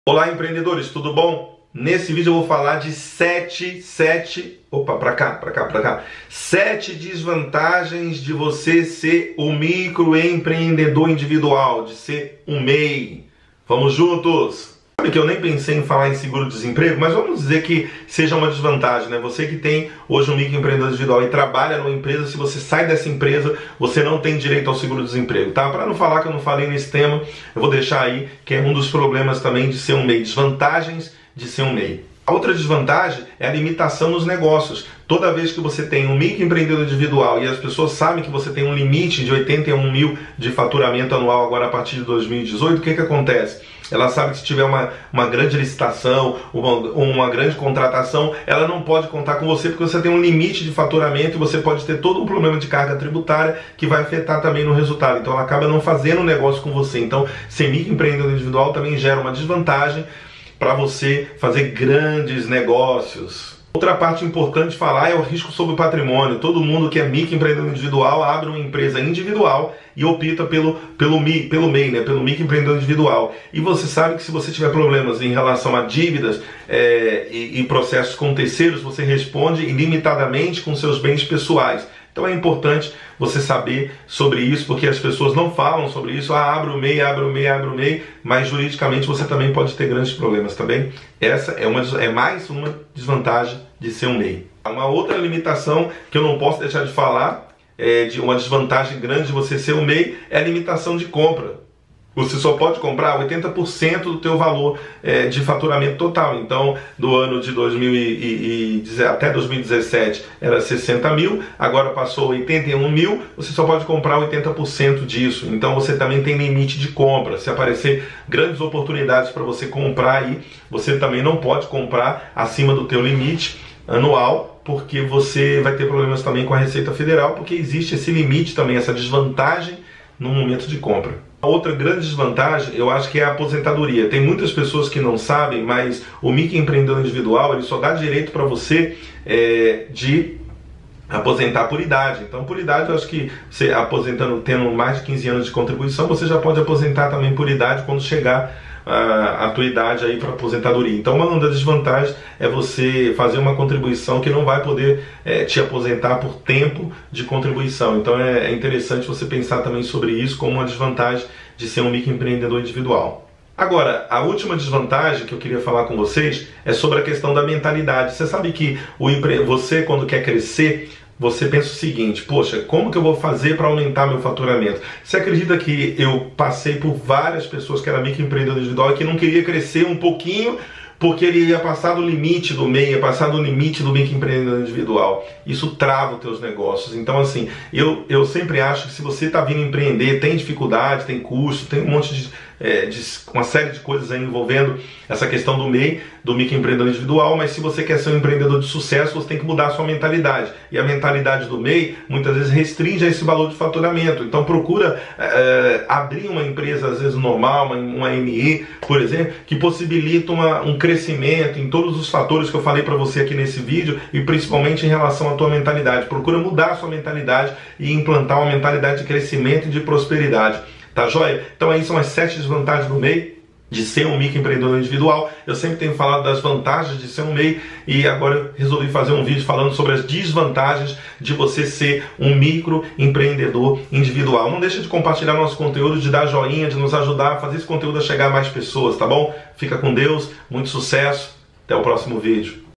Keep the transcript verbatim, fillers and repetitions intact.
Olá, empreendedores, tudo bom? Nesse vídeo eu vou falar de sete, sete, opa, pra cá, pra cá, pra cá, sete desvantagens de você ser o microempreendedor individual, de ser um M E I. Vamos juntos? Sabe que eu nem pensei em falar em seguro-desemprego, mas vamos dizer que seja uma desvantagem, né? Você que tem hoje um microempreendedor individual e trabalha numa empresa, se você sai dessa empresa, você não tem direito ao seguro-desemprego, tá? Para não falar que eu não falei nesse tema, eu vou deixar aí que é um dos problemas também de ser um M E I, desvantagens de ser um M E I. A outra desvantagem é a limitação nos negócios. Toda vez que você tem um microempreendedor individual e as pessoas sabem que você tem um limite de oitenta e um mil de faturamento anual agora a partir de dois mil e dezoito, o que que acontece? Ela sabe que se tiver uma, uma grande licitação, uma, uma grande contratação, ela não pode contar com você porque você tem um limite de faturamento e você pode ter todo um problema de carga tributária que vai afetar também no resultado. Então ela acaba não fazendo negócio com você. Então ser microempreendedor individual também gera uma desvantagem para você fazer grandes negócios. Outra parte importante de falar é o risco sobre o patrimônio. Todo mundo que é microempreendedor individual abre uma empresa individual e opta pelo, pelo, pelo M E I, né? Pelo microempreendedor individual. E você sabe que se você tiver problemas em relação a dívidas é, e, e processos com terceiros, você responde ilimitadamente com seus bens pessoais. Então é importante você saber sobre isso, porque as pessoas não falam sobre isso. Ah, abre o M E I, abre o M E I, abre o M E I, mas juridicamente você também pode ter grandes problemas, tá bem? Essa é, uma, é mais uma desvantagem de ser um M E I. Uma outra limitação que eu não posso deixar de falar, é de uma desvantagem grande de você ser um M E I, é a limitação de compra. Você só pode comprar oitenta por cento do teu valor é, de faturamento total. Então, do ano de dois mil e, e, até dois mil e dezessete era sessenta mil, agora passou oitenta e um mil, você só pode comprar oitenta por cento disso. Então você também tem limite de compra. Se aparecer grandes oportunidades para você comprar aí, você também não pode comprar acima do teu limite anual, porque você vai ter problemas também com a Receita Federal, porque existe esse limite também, essa desvantagem no momento de compra. Outra grande desvantagem, eu acho que é a aposentadoria. Tem muitas pessoas que não sabem, mas o microempreendedor individual ele só dá direito para você é, de aposentar por idade. Então, por idade, eu acho que você aposentando, tendo mais de quinze anos de contribuição, você já pode aposentar também por idade quando chegar a, a tua idade aí para aposentadoria. Então, uma das desvantagens é você fazer uma contribuição que não vai poder é, te aposentar por tempo de contribuição. Então, é, é interessante você pensar também sobre isso como uma desvantagem de ser um microempreendedor individual. Agora, a última desvantagem que eu queria falar com vocês é sobre a questão da mentalidade. Você sabe que o empre... você, quando quer crescer, você pensa o seguinte: poxa, como que eu vou fazer para aumentar meu faturamento? Você acredita que eu passei por várias pessoas que eram microempreendedor individual e que não queria crescer um pouquinho porque ele ia passar do limite do M E I, ia passar do limite do microempreendedor individual. Isso trava os teus negócios. Então, assim, eu, eu sempre acho que se você está vindo empreender, tem dificuldade, tem custo, tem um monte de, é, de uma série de coisas aí envolvendo essa questão do M E I, do microempreendedor individual, mas se você quer ser um empreendedor de sucesso, você tem que mudar a sua mentalidade. E a mentalidade do M E I, muitas vezes, restringe a esse valor de faturamento. Então, procura é, abrir uma empresa, às vezes, normal, uma, uma M E I, por exemplo, que possibilita uma, um crescimento crescimento em todos os fatores que eu falei para você aqui nesse vídeo e principalmente em relação à tua mentalidade. Procura mudar a sua mentalidade e implantar uma mentalidade de crescimento e de prosperidade. Tá joia? Então aí são as sete desvantagens do M E I de ser um microempreendedor individual. Eu sempre tenho falado das vantagens de ser um M E I e agora eu resolvi fazer um vídeo falando sobre as desvantagens de você ser um microempreendedor individual. Não deixa de compartilhar nosso conteúdo, de dar joinha, de nos ajudar a fazer esse conteúdo a chegar a mais pessoas, tá bom? Fica com Deus, muito sucesso, até o próximo vídeo.